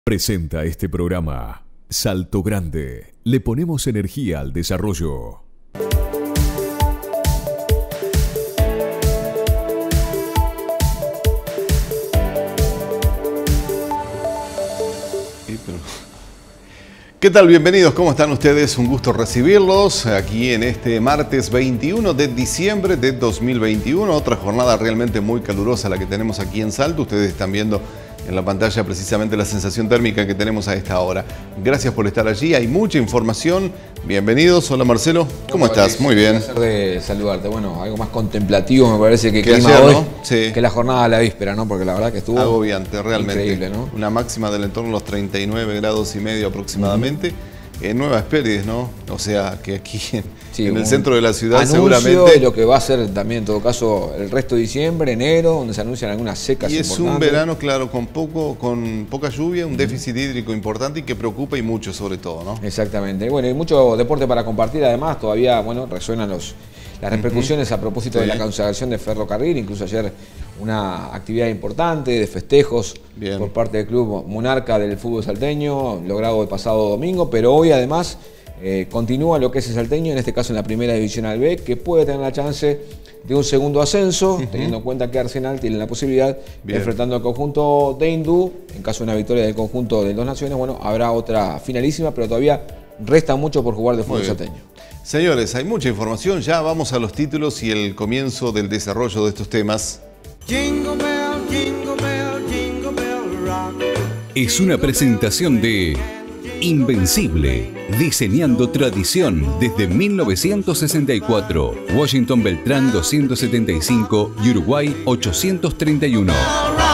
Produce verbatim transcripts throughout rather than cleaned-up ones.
Presenta este programa Salto Grande. Le ponemos energía al desarrollo. ¿Qué tal? Bienvenidos, ¿cómo están ustedes? Un gusto recibirlos aquí en este martes veintiuno de diciembre de dos mil veintiuno. Otra jornada realmente muy calurosa la que tenemos aquí en Salto. Ustedes están viendo en la pantalla precisamente la sensación térmica que tenemos a esta hora. Gracias por estar allí, hay mucha información. Bienvenidos. Hola Marcelo, ¿cómo Hola, estás? Luis, muy bien. Un placer de saludarte. Bueno, algo más contemplativo me parece que, que clima ayer, hoy, ¿no? Sí. que la jornada de la víspera, ¿no? Porque la verdad que estuvo agobiante, realmente. Increíble, ¿no? Una máxima del entorno de los treinta y nueve grados y medio aproximadamente. Uh-huh. En Nueva Espérides, ¿no? O sea, que aquí en, sí, en el centro de la ciudad seguramente... de lo que va a ser también, en todo caso, el resto de diciembre, enero, donde se anuncian algunas secas y importantes. Y es un verano, claro, con poco, con poca lluvia, un déficit hídrico importante y que preocupa y mucho, sobre todo, ¿no? Exactamente. Bueno, y mucho deporte para compartir, además, todavía, bueno, resuenan los... las repercusiones uh-huh. a propósito sí. de la consagración de Ferrocarril, incluso ayer una actividad importante de festejos Bien. por parte del Club Monarca del fútbol salteño, logrado el pasado domingo, pero hoy además eh, continúa lo que es el salteño, en este caso en la primera divisional B, que puede tener la chance de un segundo ascenso, uh-huh. teniendo en cuenta que Arsenal tiene la posibilidad, Bien. enfrentando al conjunto de Hindú, en caso de una victoria del conjunto de Dos Naciones, bueno, habrá otra finalísima, pero todavía resta mucho por jugar de fútbol salteño. Señores, hay mucha información, ya vamos a los títulos y el comienzo del desarrollo de estos temas. Jingle bell, jingle bell, jingle bell rock. Es una presentación de Invencible, diseñando tradición desde mil novecientos sesenta y cuatro. Washington Beltrán doscientos setenta y cinco y Uruguay ochocientos treinta y uno.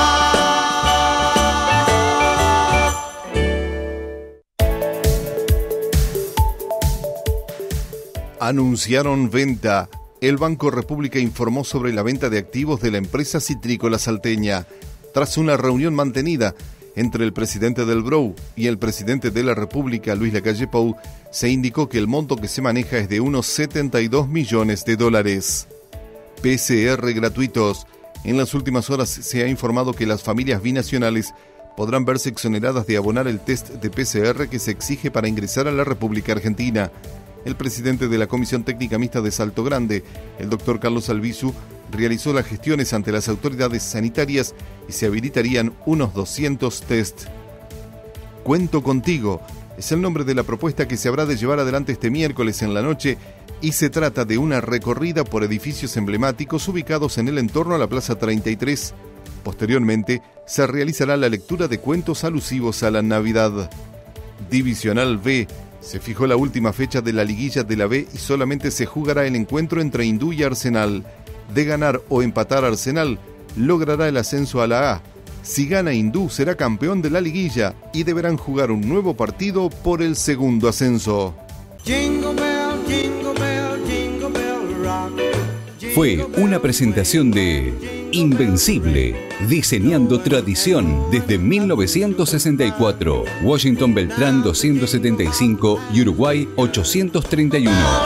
Anunciaron venta. El Banco República informó sobre la venta de activos de la empresa citrícola salteña. Tras una reunión mantenida entre el presidente del B R O y el presidente de la República, Luis Lacalle Pou, se indicó que el monto que se maneja es de unos setenta y dos millones de dólares. P C R gratuitos. En las últimas horas se ha informado que las familias binacionales podrán verse exoneradas de abonar el test de P C R que se exige para ingresar a la República Argentina. El presidente de la Comisión Técnica Mixta de Salto Grande, el doctor Carlos Albizu, realizó las gestiones ante las autoridades sanitarias y se habilitarían unos doscientos test. Cuento contigo es el nombre de la propuesta que se habrá de llevar adelante este miércoles en la noche y se trata de una recorrida por edificios emblemáticos ubicados en el entorno a la Plaza treinta y tres. Posteriormente, se realizará la lectura de cuentos alusivos a la Navidad. Divisional B. Se fijó la última fecha de la liguilla de la B y solamente se jugará el encuentro entre Hindú y Arsenal. De ganar o empatar Arsenal, logrará el ascenso a la A. Si gana Hindú, será campeón de la liguilla y deberán jugar un nuevo partido por el segundo ascenso. Jingle bell, jingle bell, jingle bell rock. Fue una presentación de Invencible, diseñando tradición desde mil novecientos sesenta y cuatro. Washington Beltrán doscientos setenta y cinco y Uruguay ochocientos treinta y uno.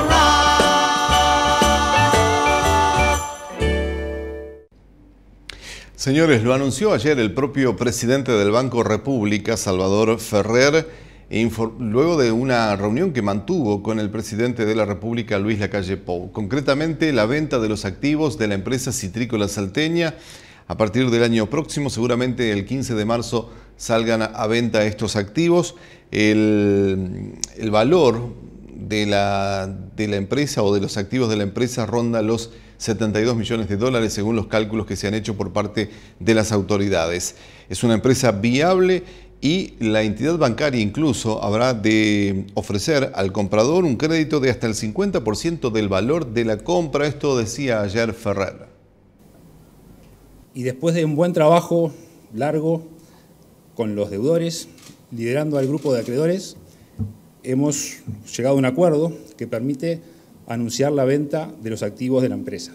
Señores, lo anunció ayer el propio presidente del Banco República, Salvador Ferrer, luego de una reunión que mantuvo con el presidente de la República, Luis Lacalle Pou. Concretamente, la venta de los activos de la empresa citrícola salteña. A partir del año próximo, seguramente el quince de marzo, salgan a venta estos activos. El, el valor de la, de la empresa o de los activos de la empresa ronda los setenta y dos millones de dólares, según los cálculos que se han hecho por parte de las autoridades. Es una empresa viable y la entidad bancaria incluso habrá de ofrecer al comprador un crédito de hasta el cincuenta por ciento del valor de la compra. Esto decía ayer Ferrer. Y después de un buen trabajo largo con los deudores, liderando al grupo de acreedores, hemos llegado a un acuerdo que permite anunciar la venta de los activos de la empresa.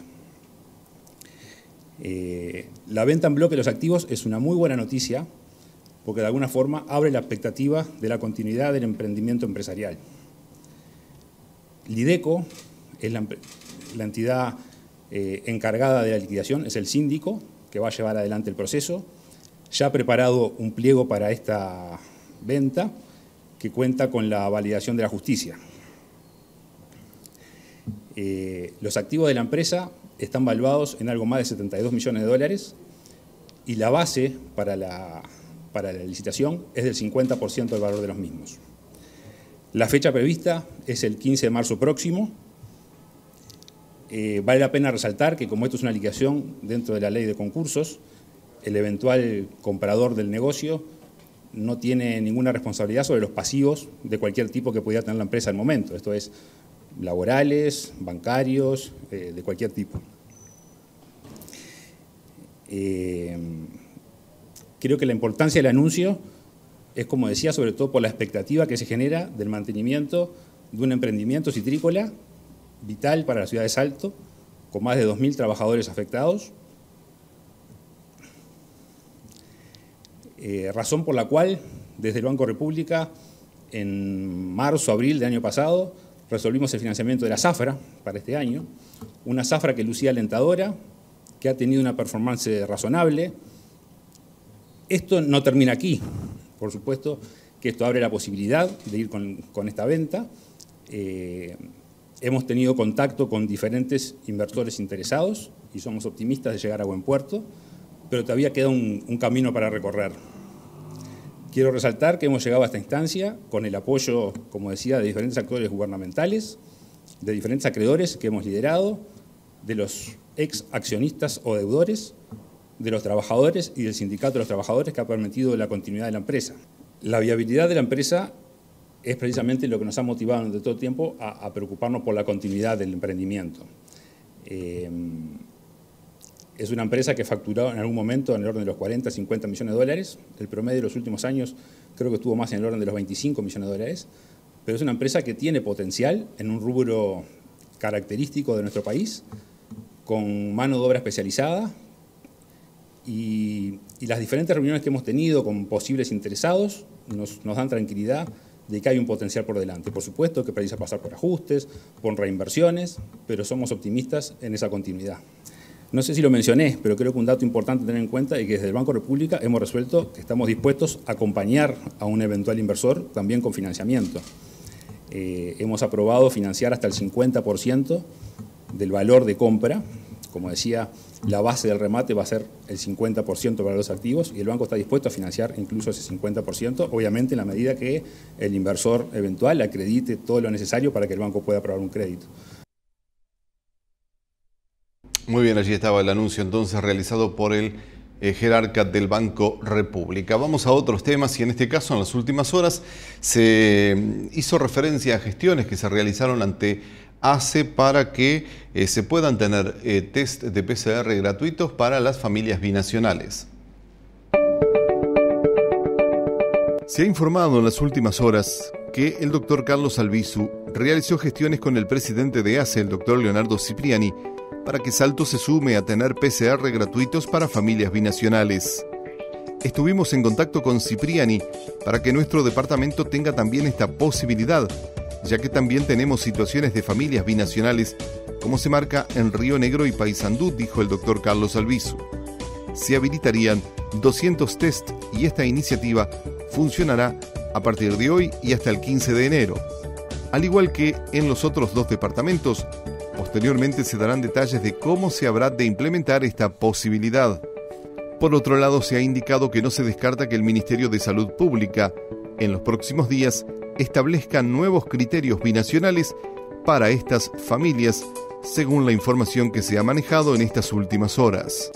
Eh, la venta en bloque de los activos es una muy buena noticia porque de alguna forma abre la expectativa de la continuidad del emprendimiento empresarial. Lideco es la, la entidad eh, encargada de la liquidación, es el síndico que va a llevar adelante el proceso. Ya ha preparado un pliego para esta venta que cuenta con la validación de la justicia. Eh, los activos de la empresa están valuados en algo más de setenta y dos millones de dólares y la base para la, para la licitación es del cincuenta por ciento del valor de los mismos. La fecha prevista es el quince de marzo próximo. Eh, vale la pena resaltar que como esto es una liquidación dentro de la ley de concursos, el eventual comprador del negocio no tiene ninguna responsabilidad sobre los pasivos de cualquier tipo que pudiera tener la empresa al momento. Esto es laborales, bancarios, eh, de cualquier tipo. Eh, creo que la importancia del anuncio es, como decía, sobre todo por la expectativa que se genera del mantenimiento de un emprendimiento citrícola vital para la ciudad de Salto, con más de dos mil trabajadores afectados, eh, razón por la cual desde el Banco República en marzo, abril del año pasado resolvimos el financiamiento de la zafra para este año, una zafra que lucía alentadora, que ha tenido una performance razonable. Esto no termina aquí, por supuesto que esto abre la posibilidad de ir con, con esta venta. Eh, hemos tenido contacto con diferentes inversores interesados y somos optimistas de llegar a buen puerto, pero todavía queda un, un camino para recorrer. Quiero resaltar que hemos llegado a esta instancia con el apoyo, como decía, de diferentes actores gubernamentales, de diferentes acreedores que hemos liderado, de los ex accionistas o deudores, de los trabajadores y del sindicato de los trabajadores que ha permitido la continuidad de la empresa. La viabilidad de la empresa es precisamente lo que nos ha motivado durante todo el tiempo a, a preocuparnos por la continuidad del emprendimiento. Eh, Es una empresa que facturó en algún momento en el orden de los cuarenta, cincuenta millones de dólares. El promedio de los últimos años creo que estuvo más en el orden de los veinticinco millones de dólares. Pero es una empresa que tiene potencial en un rubro característico de nuestro país, con mano de obra especializada. Y, y las diferentes reuniones que hemos tenido con posibles interesados nos, nos dan tranquilidad de que hay un potencial por delante. Por supuesto que precisa pasar por ajustes, por reinversiones, pero somos optimistas en esa continuidad. No sé si lo mencioné, pero creo que un dato importante a tener en cuenta es que desde el Banco República hemos resuelto que estamos dispuestos a acompañar a un eventual inversor también con financiamiento. Eh, hemos aprobado financiar hasta el cincuenta por ciento del valor de compra. Como decía, la base del remate va a ser el cincuenta por ciento para los activos y el banco está dispuesto a financiar incluso ese cincuenta por ciento, obviamente en la medida que el inversor eventual acredite todo lo necesario para que el banco pueda aprobar un crédito. Muy bien, allí estaba el anuncio entonces realizado por el eh, jerarca del Banco República. Vamos a otros temas y en este caso en las últimas horas se hizo referencia a gestiones que se realizaron ante A C E para que eh, se puedan tener eh, test de P C R gratuitos para las familias binacionales. Se ha informado en las últimas horas que el doctor Carlos Albizu realizó gestiones con el presidente de A C E, el doctor Leonardo Cipriani, para que Salto se sume a tener P C R gratuitos para familias binacionales. Estuvimos en contacto con Cipriani para que nuestro departamento tenga también esta posibilidad, ya que también tenemos situaciones de familias binacionales, como se marca en Río Negro y Paysandú, dijo el doctor Carlos Albizu. Se habilitarían doscientos test y esta iniciativa funcionará a partir de hoy y hasta el quince de enero. Al igual que en los otros dos departamentos, posteriormente se darán detalles de cómo se habrá de implementar esta posibilidad. Por otro lado, se ha indicado que no se descarta que el Ministerio de Salud Pública, en los próximos días, establezca nuevos criterios binacionales para estas familias, según la información que se ha manejado en estas últimas horas.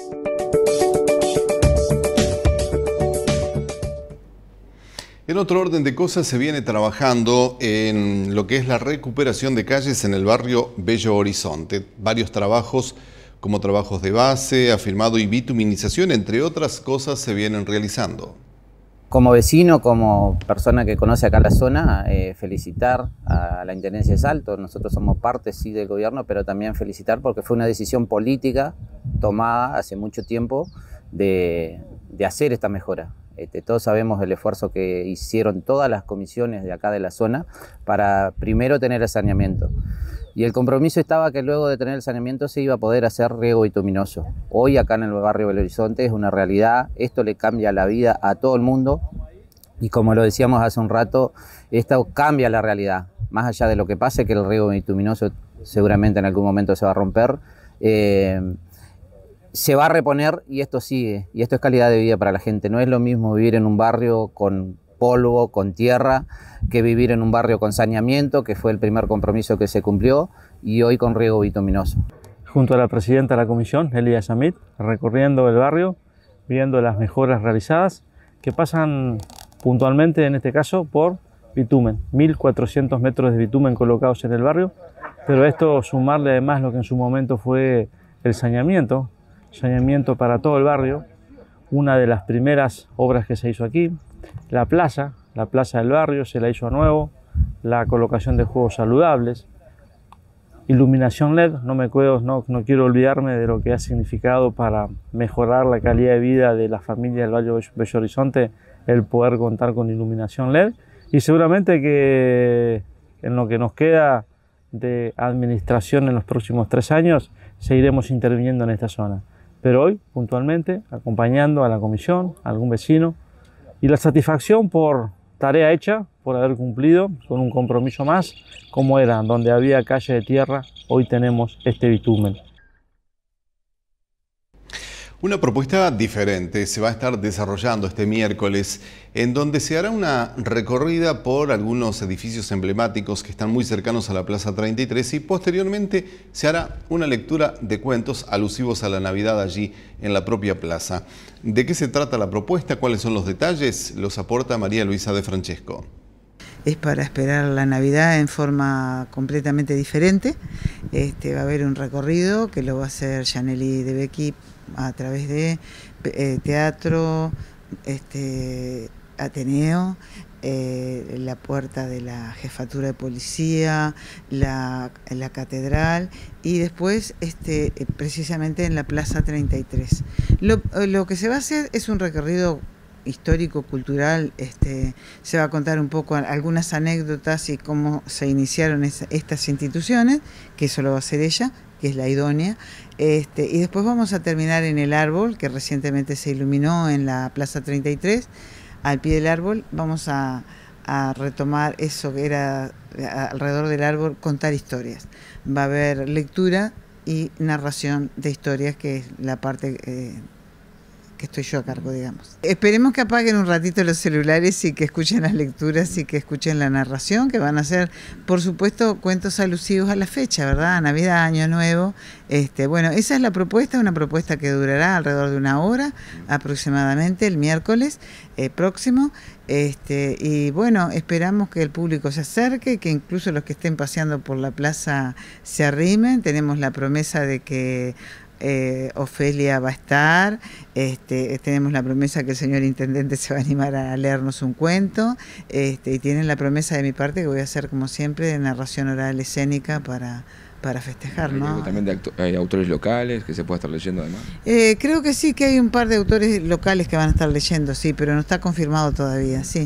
En otro orden de cosas, se viene trabajando en lo que es la recuperación de calles en el barrio Bello Horizonte. Varios trabajos, como trabajos de base, afirmado y bituminización, entre otras cosas, se vienen realizando. Como vecino, como persona que conoce acá la zona, eh, felicitar a la Intendencia de Salto. Nosotros somos parte, sí, del gobierno, pero también felicitar porque fue una decisión política tomada hace mucho tiempo de, de hacer esta mejora. Este, todos sabemos el esfuerzo que hicieron todas las comisiones de acá de la zona para primero tener el saneamiento. Y el compromiso estaba que luego de tener el saneamiento se iba a poder hacer riego bituminoso. Hoy acá en el barrio Belo Horizonte es una realidad, esto le cambia la vida a todo el mundo. Y como lo decíamos hace un rato, esto cambia la realidad. Más allá de lo que pase, que el riego bituminoso seguramente en algún momento se va a romper, eh, se va a reponer y esto sigue. Y esto es calidad de vida para la gente. No es lo mismo vivir en un barrio con polvo, con tierra, que vivir en un barrio con saneamiento, que fue el primer compromiso que se cumplió, y hoy con riego bituminoso. Junto a la presidenta de la comisión, Elia Samit, recorriendo el barrio, viendo las mejoras realizadas, que pasan puntualmente, en este caso, por bitumen. mil cuatrocientos metros de bitumen colocados en el barrio, pero esto sumarle además lo que en su momento fue el saneamiento, saneamiento para todo el barrio, una de las primeras obras que se hizo aquí, la plaza, la plaza del barrio se la hizo a nuevo, la colocación de juegos saludables, iluminación L E D, no, me puedo, no, no quiero olvidarme de lo que ha significado para mejorar la calidad de vida de las familias del Valle Bello Horizonte el poder contar con iluminación L E D, y seguramente que en lo que nos queda de administración en los próximos tres años seguiremos interviniendo en esta zona. Pero hoy, puntualmente, acompañando a la comisión, a algún vecino, y la satisfacción por tarea hecha, por haber cumplido con un compromiso más, como era, donde había calle de tierra, hoy tenemos este bitumen. Una propuesta diferente se va a estar desarrollando este miércoles, en donde se hará una recorrida por algunos edificios emblemáticos que están muy cercanos a la Plaza treinta y tres y posteriormente se hará una lectura de cuentos alusivos a la Navidad allí en la propia plaza. ¿De qué se trata la propuesta? ¿Cuáles son los detalles? Los aporta María Luisa de Francesco. Es para esperar la Navidad en forma completamente diferente. Este, va a haber un recorrido que lo va a hacer Yaneli de Becky a través de eh, teatro, este, Ateneo, eh, la puerta de la jefatura de policía, la, la catedral y después este, precisamente en la Plaza treinta y tres. Lo, lo que se va a hacer es un recorrido histórico, cultural, este, se va a contar un poco algunas anécdotas y cómo se iniciaron esa, estas instituciones, que eso lo va a hacer ella, que es la idónea, este, y después vamos a terminar en el árbol, que recientemente se iluminó en la Plaza treinta y tres, al pie del árbol vamos a, a retomar eso que era alrededor del árbol, contar historias. Va a haber lectura y narración de historias, que es la parte eh, que estoy yo a cargo, digamos. Esperemos que apaguen un ratito los celulares y que escuchen las lecturas y que escuchen la narración, que van a ser, por supuesto, cuentos alusivos a la fecha, ¿verdad? Navidad, Año Nuevo. Este, bueno, esa es la propuesta, una propuesta que durará alrededor de una hora aproximadamente, el miércoles eh, próximo. Este, y bueno, esperamos que el público se acerque, que incluso los que estén paseando por la plaza se arrimen. Tenemos la promesa de que Eh, Ofelia va a estar, este, tenemos la promesa que el señor intendente se va a animar a leernos un cuento, este, y tienen la promesa de mi parte que voy a hacer, como siempre, de narración oral escénica para, para festejar, ¿no? También de hay autores locales que se pueda estar leyendo además. Eh, creo que sí, que hay un par de autores locales que van a estar leyendo, sí, pero no está confirmado todavía, sí.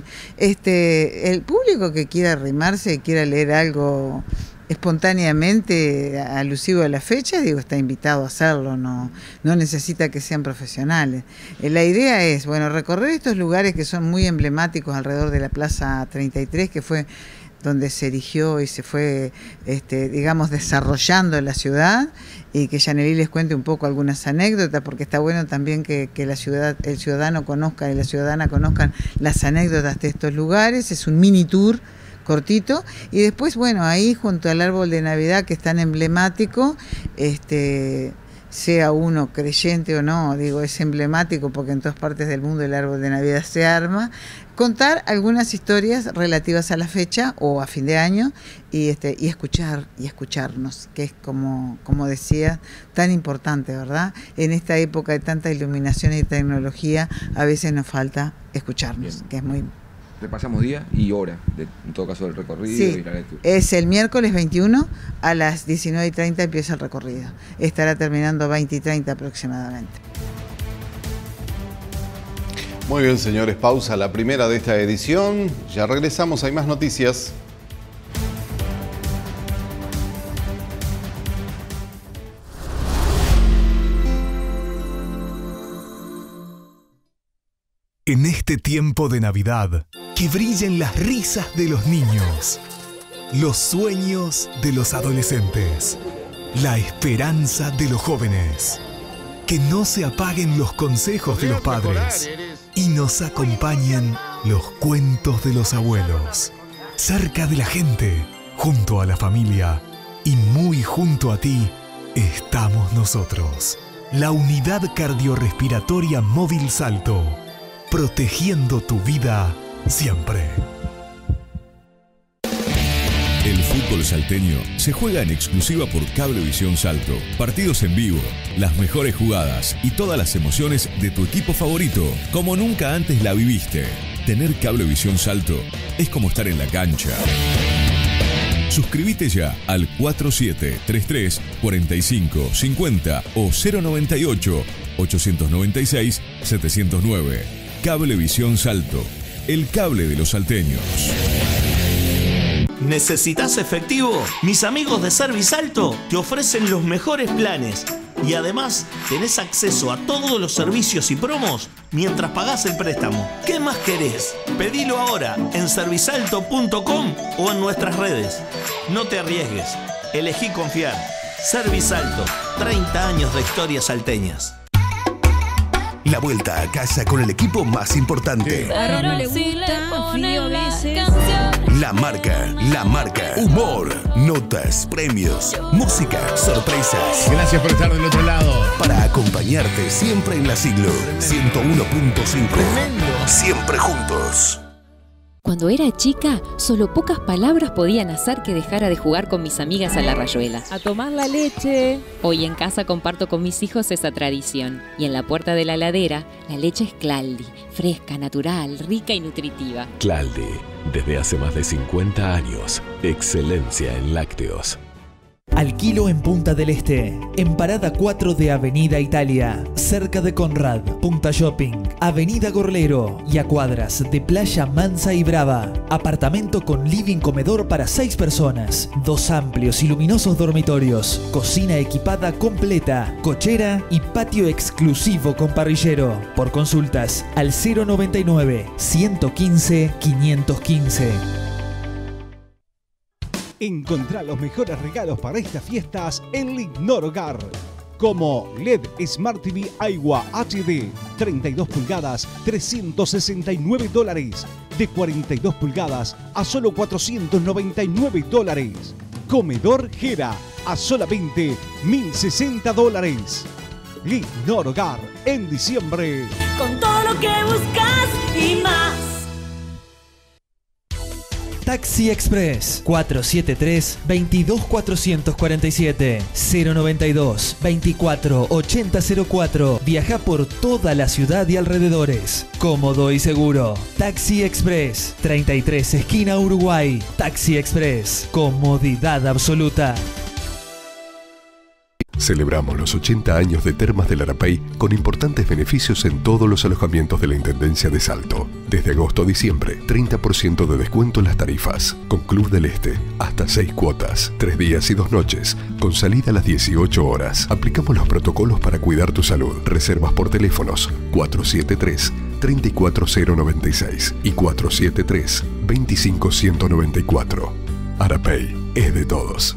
Este, el público que quiera arrimarse, quiera leer algo espontáneamente alusivo a la fecha, digo, está invitado a hacerlo, no, no necesita que sean profesionales. Eh, la idea es, bueno, recorrer estos lugares que son muy emblemáticos alrededor de la Plaza treinta y tres, que fue donde se erigió y se fue, este, digamos, desarrollando la ciudad, y que Yaneli les cuente un poco algunas anécdotas, porque está bueno también que, que la ciudad, el ciudadano conozca y la ciudadana conozcan las anécdotas de estos lugares. Es un mini tour cortito, y después, bueno, ahí junto al árbol de Navidad, que es tan emblemático, este, sea uno creyente o no, digo, es emblemático porque en todas partes del mundo el árbol de Navidad se arma, contar algunas historias relativas a la fecha o a fin de año, y este, y escuchar, y escucharnos, que es como, como decía, tan importante, ¿verdad? En esta época de tanta iluminación y tecnología, a veces nos falta escucharnos. Bien. Que es muy Repasamos día y hora, de, en todo caso, del recorrido, sí, y la lectura. Es el miércoles veintiuno, a las diecinueve y treinta empieza el recorrido. Estará terminando veinte y treinta aproximadamente. Muy bien, señores, pausa la primera de esta edición. Ya regresamos, hay más noticias. En este tiempo de Navidad, Que brillen las risas de los niños, los sueños de los adolescentes, la esperanza de los jóvenes. Que no se apaguen los consejos de los padres y nos acompañen los cuentos de los abuelos. Cerca de la gente, junto a la familia y muy junto a ti, estamos nosotros. La Unidad Cardiorrespiratoria Móvil Salto, protegiendo tu vida siempre. El fútbol salteño se juega en exclusiva por Cablevisión Salto. Partidos en vivo, las mejores jugadas y todas las emociones de tu equipo favorito, como nunca antes la viviste. Tener Cablevisión Salto es como estar en la cancha. Suscríbete ya al cuatro siete tres tres, cuatro cinco cinco cero o cero noventa y ocho, ochocientos noventa y seis, setecientos nueve. Cablevisión Salto, el cable de los salteños. ¿Necesitas efectivo? Mis amigos de Servisalto te ofrecen los mejores planes y además tenés acceso a todos los servicios y promos mientras pagás el préstamo. ¿Qué más querés? Pedilo ahora en servisalto punto com o en nuestras redes. No te arriesgues, elegí confiar. Servisalto, treinta años de historias salteñas. La vuelta a casa con el equipo más importante. A Ron no le gusta, frío a veces. La marca, la marca. Humor, notas, premios, música, sorpresas. Gracias por estar del otro lado. Para acompañarte siempre en la siglo ciento uno punto cinco. Tremendo. Siempre juntos. Cuando era chica, solo pocas palabras podían hacer que dejara de jugar con mis amigas a la rayuela. A tomar la leche. Hoy en casa comparto con mis hijos esa tradición. Y en la puerta de la heladera, la leche es Claldi, fresca, natural, rica y nutritiva. Claldi, desde hace más de cincuenta años, excelencia en lácteos. Alquilo en Punta del Este, en Parada cuatro de Avenida Italia, cerca de Conrad, Punta Shopping, Avenida Gorlero y a cuadras de Playa Mansa y Brava. Apartamento con living comedor para seis personas, dos amplios y luminosos dormitorios, cocina equipada completa, cochera y patio exclusivo con parrillero. Por consultas al cero noventa y nueve, ciento quince, quinientos quince. Encontrá los mejores regalos para estas fiestas en Lignor Hogar, como L E D Smart T V Aiwa H D, treinta y dos pulgadas, trescientos sesenta y nueve dólares, de cuarenta y dos pulgadas a solo cuatrocientos noventa y nueve dólares. Comedor Gera a solamente mil sesenta dólares. Lignor Hogar en diciembre. Con todo lo que buscas y más. Taxi Express cuatro siete tres, veintidós cuatrocientos cuarenta y siete, cero noventa y dos, veinticuatro, ochenta cero cuatro. Viaja por toda la ciudad y alrededores. Cómodo y seguro. Taxi Express treinta y tres, esquina Uruguay. Taxi Express, comodidad absoluta. Celebramos los ochenta años de Termas del Arapey con importantes beneficios en todos los alojamientos de la Intendencia de Salto. Desde agosto a diciembre, treinta por ciento de descuento en las tarifas. Con Club del Este, hasta seis cuotas, tres días y dos noches, con salida a las dieciocho horas. Aplicamos los protocolos para cuidar tu salud. Reservas por teléfonos cuatro siete tres, tres cuatro cero nueve seis y cuatro siete tres, veinticinco ciento noventa y cuatro. Arapey es de todos.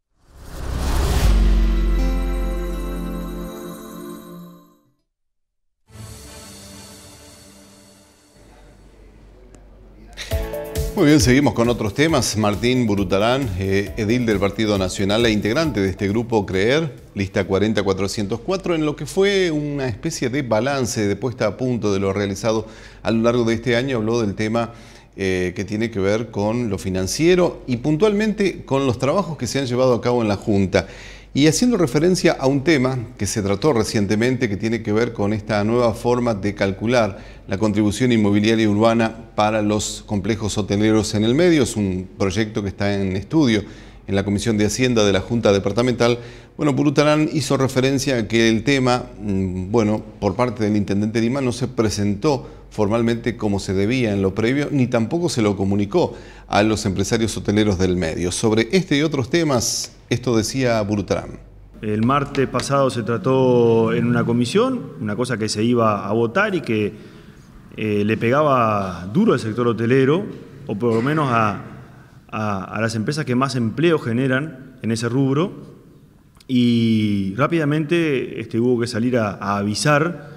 Muy bien, seguimos con otros temas. Martín Burutarán, eh, edil del Partido Nacional e integrante de este grupo CREER, lista cuarenta cuatrocientos cuatro, en lo que fue una especie de balance de puesta a punto de lo realizado a lo largo de este año, habló del tema eh, que tiene que ver con lo financiero y puntualmente con los trabajos que se han llevado a cabo en la Junta. Y haciendo referencia a un tema que se trató recientemente que tiene que ver con esta nueva forma de calcular la contribución inmobiliaria urbana para los complejos hoteleros en el medio. Es un proyecto que está en estudio en la Comisión de Hacienda de la Junta Departamental. Bueno, Burutarán hizo referencia a que el tema, bueno, por parte del Intendente Lima no se presentó formalmente como se debía en lo previo, ni tampoco se lo comunicó a los empresarios hoteleros del medio. Sobre este y otros temas, esto decía Burutarán. El martes pasado se trató en una comisión, una cosa que se iba a votar y que eh, le pegaba duro al sector hotelero, o por lo menos a, a, a las empresas que más empleo generan en ese rubro, y rápidamente este, hubo que salir a, a avisar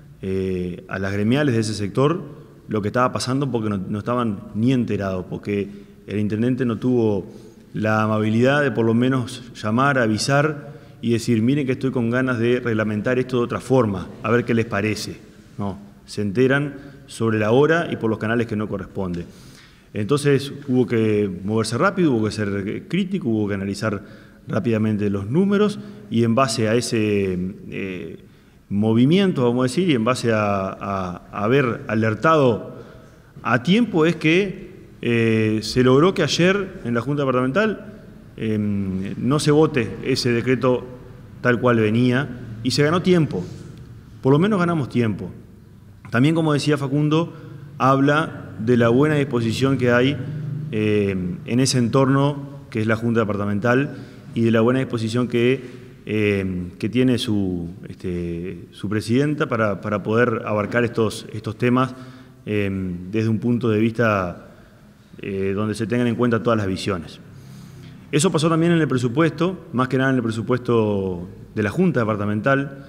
eh, a las gremiales de ese sector lo que estaba pasando, porque no, no estaban ni enterados, porque el intendente no tuvo la amabilidad de por lo menos llamar, avisar y decir, miren que estoy con ganas de reglamentar esto de otra forma, a ver qué les parece. No, se enteran sobre la hora y por los canales que no corresponde. Entonces hubo que moverse rápido, hubo que ser crítico, hubo que analizar rápidamente los números, y en base a ese eh, movimiento, vamos a decir, y en base a, a, a haber alertado a tiempo, es que eh, se logró que ayer en la Junta Departamental eh, no se vote ese decreto tal cual venía, y se ganó tiempo, por lo menos ganamos tiempo. También, como decía Facundo, habla de la buena disposición que hay eh, en ese entorno que es la Junta Departamental, y de la buena disposición que, eh, que tiene su, este, su presidenta para, para poder abarcar estos, estos temas eh, desde un punto de vista eh, donde se tengan en cuenta todas las visiones. Eso pasó también en el presupuesto, más que nada en el presupuesto de la Junta Departamental,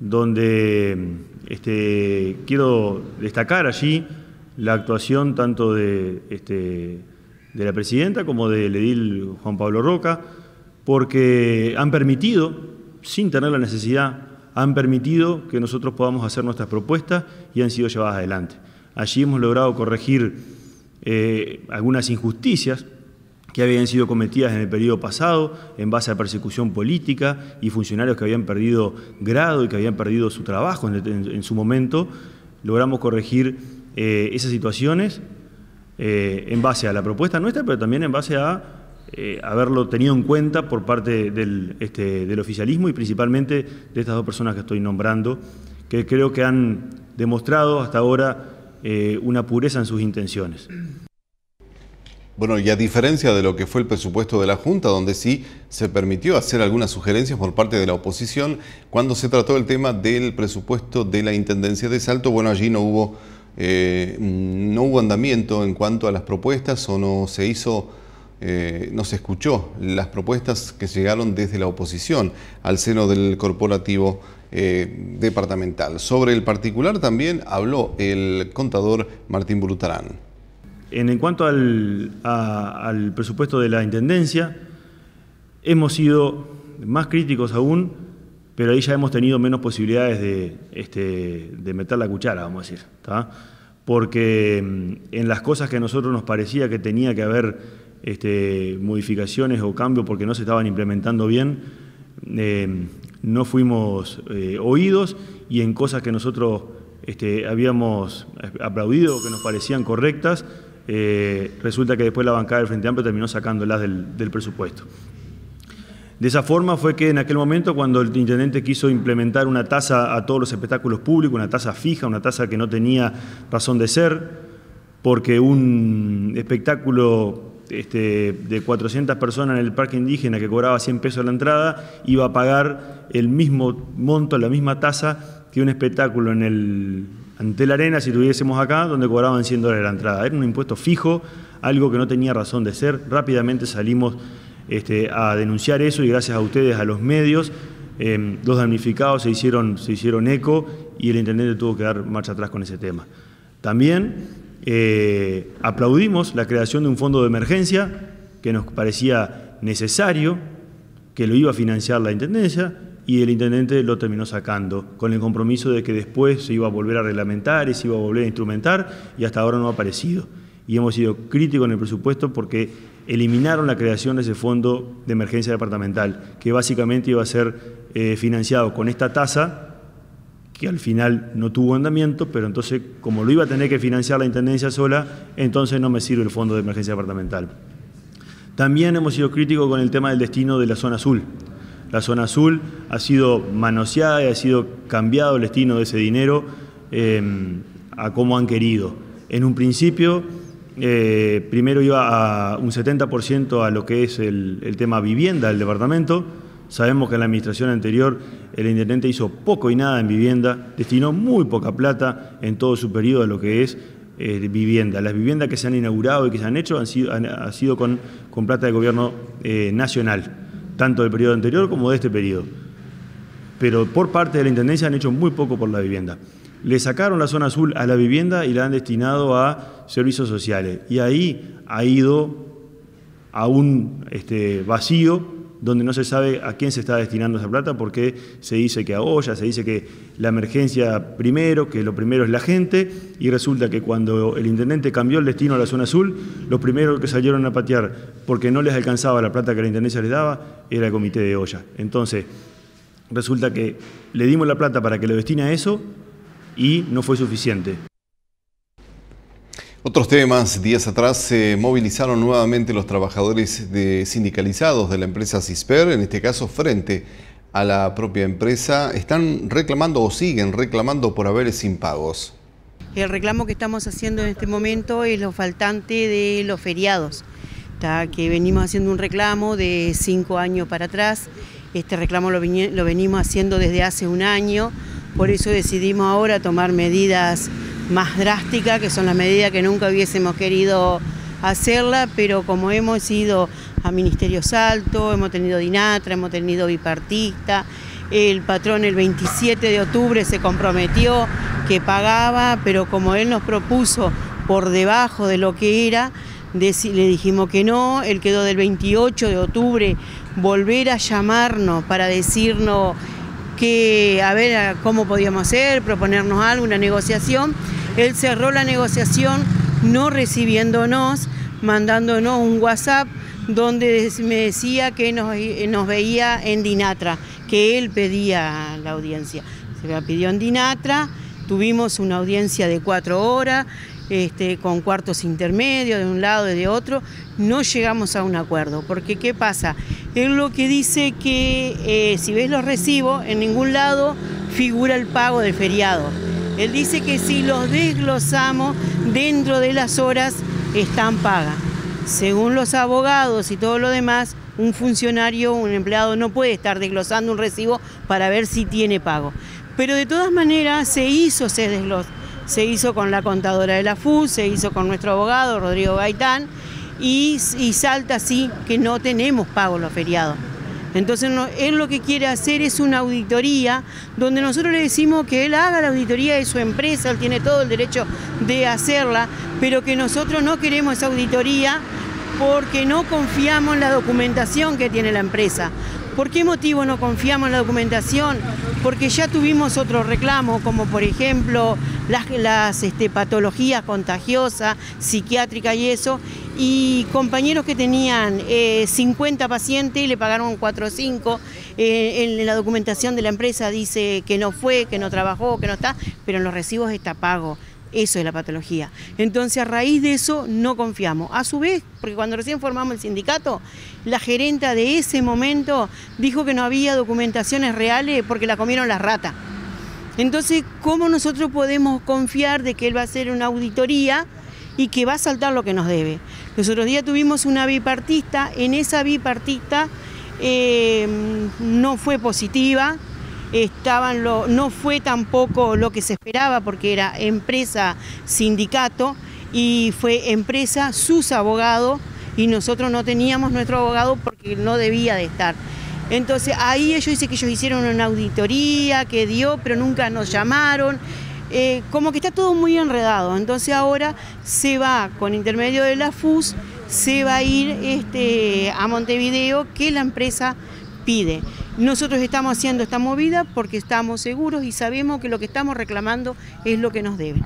donde este, quiero destacar allí la actuación tanto de, este, de la presidenta como del edil Juan Pablo Roca, porque han permitido, sin tener la necesidad, han permitido que nosotros podamos hacer nuestras propuestas y han sido llevadas adelante. Allí hemos logrado corregir eh, algunas injusticias que habían sido cometidas en el periodo pasado en base a persecución política y funcionarios que habían perdido grado y que habían perdido su trabajo en, en, en su momento. Logramos corregir eh, esas situaciones eh, en base a la propuesta nuestra, pero también en base a eh, haberlo tenido en cuenta por parte del, este, del oficialismo y principalmente de estas dos personas que estoy nombrando, que creo que han demostrado hasta ahora eh, una pureza en sus intenciones. Bueno, y a diferencia de lo que fue el presupuesto de la Junta, donde sí se permitió hacer algunas sugerencias por parte de la oposición, cuando se trató el tema del presupuesto de la Intendencia de Salto, bueno, allí no hubo, eh, no hubo andamiento en cuanto a las propuestas, o no se hizo, eh, no se escuchó las propuestas que llegaron desde la oposición al seno del corporativo eh, departamental. Sobre el particular también habló el contador Martín Brutarán. En cuanto al, a, al presupuesto de la Intendencia, hemos sido más críticos aún, pero ahí ya hemos tenido menos posibilidades de, este, de meter la cuchara, vamos a decir, ¿tá? Porque en las cosas que a nosotros nos parecía que tenía que haber este, modificaciones o cambios porque no se estaban implementando bien, eh, no fuimos eh, oídos, y en cosas que nosotros este, habíamos aplaudido o que nos parecían correctas, Eh, resulta que después la bancada del Frente Amplio terminó sacándolas del, del presupuesto. De esa forma fue que en aquel momento, cuando el intendente quiso implementar una tasa a todos los espectáculos públicos, una tasa fija, una tasa que no tenía razón de ser, porque un espectáculo este, de cuatrocientas personas en el parque indígena que cobraba cien pesos la entrada, iba a pagar el mismo monto, la misma tasa que un espectáculo en el ante la arena, si tuviésemos acá, donde cobraban cien dólares la entrada. Era un impuesto fijo, algo que no tenía razón de ser. Rápidamente salimos este, a denunciar eso, y gracias a ustedes, a los medios, eh, los damnificados se hicieron, se hicieron eco, y el intendente tuvo que dar marcha atrás con ese tema. También eh, aplaudimos la creación de un fondo de emergencia que nos parecía necesario, que lo iba a financiar la Intendencia, y el intendente lo terminó sacando, con el compromiso de que después se iba a volver a reglamentar y se iba a volver a instrumentar, y hasta ahora no ha aparecido. Y hemos sido críticos en el presupuesto porque eliminaron la creación de ese fondo de emergencia departamental, que básicamente iba a ser eh, financiado con esta tasa, que al final no tuvo andamiento, pero entonces, como lo iba a tener que financiar la Intendencia sola, entonces no me sirve el fondo de emergencia departamental. También hemos sido críticos con el tema del destino de la zona azul. La zona azul ha sido manoseada y ha sido cambiado el destino de ese dinero eh, a como han querido. En un principio, eh, primero iba a un setenta por ciento a lo que es el, el tema vivienda del departamento, Sabemos que en la administración anterior el intendente hizo poco y nada en vivienda, destinó muy poca plata en todo su periodo a lo que es eh, vivienda. Las viviendas que se han inaugurado y que se han hecho han sido, han, han sido con, con plata de gobierno eh, nacional, tanto del periodo anterior como de este periodo. Pero por parte de la Intendencia han hecho muy poco por la vivienda. Le sacaron la zona azul a la vivienda y la han destinado a servicios sociales. Y ahí ha ido a un este, vacío donde no se sabe a quién se está destinando esa plata, porque se dice que a olla, se dice que la emergencia primero, que lo primero es la gente, y resulta que cuando el intendente cambió el destino a la zona azul, los primeros que salieron a patear porque no les alcanzaba la plata que la intendencia les daba era el comité de olla. Entonces, resulta que le dimos la plata para que lo destine a eso, y no fue suficiente. Otros temas. Días atrás se movilizaron nuevamente los trabajadores de sindicalizados de la empresa Cisper, en este caso frente a la propia empresa. Están reclamando o siguen reclamando por haberes impagos. El reclamo que estamos haciendo en este momento es lo faltante de los feriados, ¿tá? Que venimos haciendo un reclamo de cinco años para atrás. Este reclamo lo, lo venimos haciendo desde hace un año. Por eso decidimos ahora tomar medidas más drásticas, que son las medidas que nunca hubiésemos querido hacerla, pero como hemos ido a Ministerio Salto, hemos tenido DINATRA, hemos tenido bipartista, el patrón el veintisiete de octubre se comprometió que pagaba, pero como él nos propuso por debajo de lo que era, le dijimos que no. Él quedó del veintiocho de octubre volver a llamarnos para decirnos que a ver cómo podíamos hacer, proponernos algo, una negociación. Él cerró la negociación no recibiéndonos, mandándonos un WhatsApp donde me decía que nos, nos veía en DINATRA, que él pedía la audiencia. Se la pidió en DINATRA, tuvimos una audiencia de cuatro horas, este, con cuartos intermedios de un lado y de otro, no llegamos a un acuerdo, porque ¿qué pasa? Él lo que dice que eh, si ves los recibos, en ningún lado figura el pago del feriado. Él dice que si los desglosamos dentro de las horas están pagas. Según los abogados y todo lo demás, un funcionario, un empleado no puede estar desglosando un recibo para ver si tiene pago. Pero de todas maneras se hizo ese desglose. Se hizo con la contadora de la F U, se hizo con nuestro abogado, Rodrigo Gaitán, y, y salta así que no tenemos pago los feriados. Entonces no, él lo que quiere hacer es una auditoría donde nosotros le decimos que él haga la auditoría de su empresa, él tiene todo el derecho de hacerla, pero que nosotros no queremos esa auditoría porque no confiamos en la documentación que tiene la empresa. ¿Por qué motivo no confiamos en la documentación? Porque ya tuvimos otros reclamos, como por ejemplo las, las este, patologías contagiosas, psiquiátricas y eso, y compañeros que tenían eh, cincuenta pacientes y le pagaron cuatro o cinco, eh, en la documentación de la empresa dice que no fue, que no trabajó, que no está, pero en los recibos está pago. Eso es la patología. Entonces, a raíz de eso, no confiamos. A su vez, porque cuando recién formamos el sindicato, la gerenta de ese momento dijo que no había documentaciones reales porque la comieron las ratas. Entonces, ¿cómo nosotros podemos confiar de que él va a hacer una auditoría y que va a saltar lo que nos debe? Los otros días tuvimos una bipartista, en esa bipartista eh, no fue positiva. Estaban lo, no fue tampoco lo que se esperaba porque era empresa sindicato y fue empresa sus abogados y nosotros no teníamos nuestro abogado porque no debía de estar. Entonces ahí ellos dicen que ellos hicieron una auditoría que dio, pero nunca nos llamaron. Eh, como que está todo muy enredado. Entonces ahora se va con intermedio de la F U S, se va a ir este, a Montevideo, que la empresa pide. Nosotros estamos haciendo esta movida porque estamos seguros y sabemos que lo que estamos reclamando es lo que nos debe.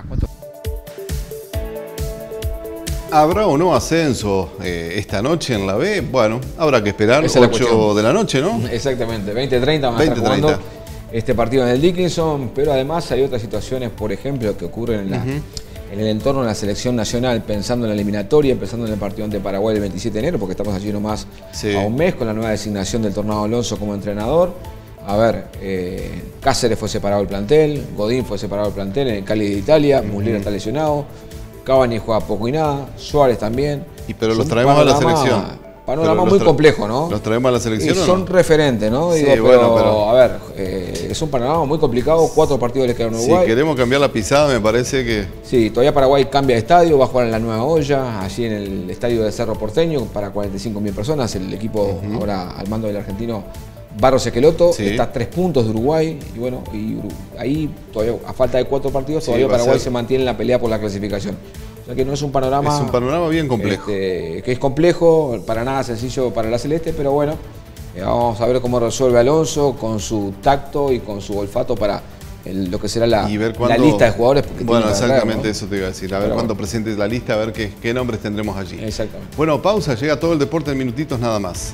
¿Habrá o no ascenso eh, esta noche en la B? Bueno, habrá que esperar. ocho de la noche, ¿no? Exactamente, veinte treinta van a estar jugando este partido en el Dickinson, pero además hay otras situaciones, por ejemplo, que ocurren en, la, uh-huh. en el entorno de la selección nacional, pensando en la eliminatoria, pensando en el partido ante Paraguay el veintisiete de enero, porque estamos allí nomás sí. a un mes con la nueva designación del Tornado Alonso como entrenador. A ver, eh, Cáceres fue separado del plantel, Godín fue separado del plantel en el Cali de Italia, uh-huh. Muslera está lesionado, Cavani juega poco y nada, Suárez también. Y pero los traemos a la selección. panorama muy complejo, ¿no? ¿Los traemos a la selección y o son no? referentes, ¿no? Sí, Digo, bueno, pero, pero... a ver, eh, es un panorama muy complicado, cuatro partidos le quedan a Uruguay. Si queremos cambiar la pisada, me parece que... Sí, todavía Paraguay cambia de estadio, va a jugar en la Nueva Olla, allí en el estadio de Cerro Porteño, para cuarenta y cinco mil personas, el equipo uh-huh. ahora al mando del argentino Barros Esqueloto, sí. está a tres puntos de Uruguay, y bueno, y ahí todavía a falta de cuatro partidos, todavía sí, Paraguay se mantiene en la pelea por la clasificación. O sea que no es un panorama... Es un panorama bien complejo. Este, que es complejo, para nada sencillo para la Celeste, pero bueno, eh, vamos a ver cómo resuelve Alonso con su tacto y con su olfato para el, lo que será la, cuándo, la lista de jugadores. Bueno, exactamente, ¿no? Eso te iba a decir. A ver pero cuándo bueno. presentes la lista, a ver qué, qué nombres tendremos allí. Exactamente. Bueno, pausa, llega todo el deporte en minutitos nada más.